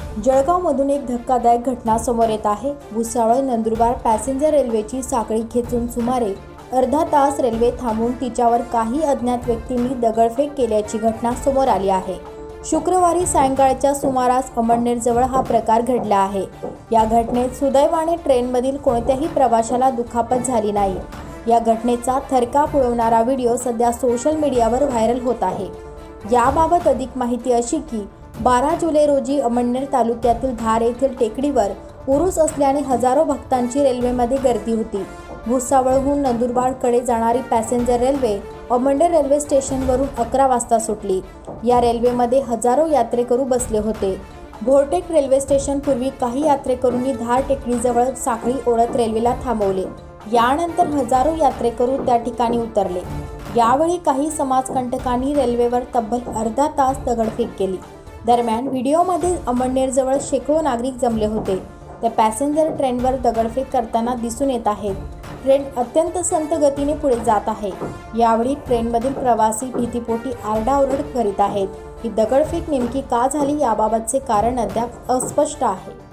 जळगावमधून एक धक्कादायक घटना समोर येत आहे। भुसावळ नंदुरबार पॅसेंजर रेल्वेची साखळी खेचून सुमारे अर्धा तास रेल्वे थांबवून तिच्यावर काही अज्ञात व्यक्तींनी दगडफेक केल्याची घटना समोर आली आहे। शुक्रवारी सायंकाळच्या सुमारास अमळनेरजवळ हा प्रकार घडला आहे। या घटनेत सुदैवाने ट्रेनमधील कोणत्याही प्रवाशाला दुखापत झाली नाही। या घटनेचा थरकाप उडवणारा व्हिडिओ सध्या सोशल मीडियावर व्हायरल होत आहे। याबाबत अधिक माहिती अशी की 12 जुलै रोजी अमळनेर तालुक्यातील धार येथील टेकडीवर उरूस असल्याने हजारो भक्तांची रेल्वेमध्ये गर्दी होती। भुसावळहून नंदुरबारकडे जाणारी पॅसेंजर रेल्वे अमळनेर रेल्वे स्टेशनवरून 11 वाजता सुटली। या रेल्वेमध्ये हजारो यात्रेकरू बसले होते। भोरटेक रेल्वे स्टेशन पूर्वी काही यात्रेकरूंनी धार टेकडीजवळ साखळी ओढत रेल्वेला थांबवले। यानंतर हजारो यात्रेकरू त्या ठिकाणी उतरले। यावेळी काही समाजकंटकांनी रेल्वेवर तब्बल अर्धा तास दगडफेक केली। दरम्यान व्हिडिओमध्ये अमळनेरजवळ शेकडो नागरिक जमले होते। त्या पॅसेंजर ट्रेनवर दगडफेक करताना दिसून येत आहेत। ट्रेन अत्यंत संथ गतीने पुढे जात आहे। यावेळी ट्रेनमधील प्रवासी भीतीपोटी आरडाओरड करीत आहेत। ही दगडफेक नेमकी का झाली याबाबतचे कारण अद्याप अस्पष्ट आहे।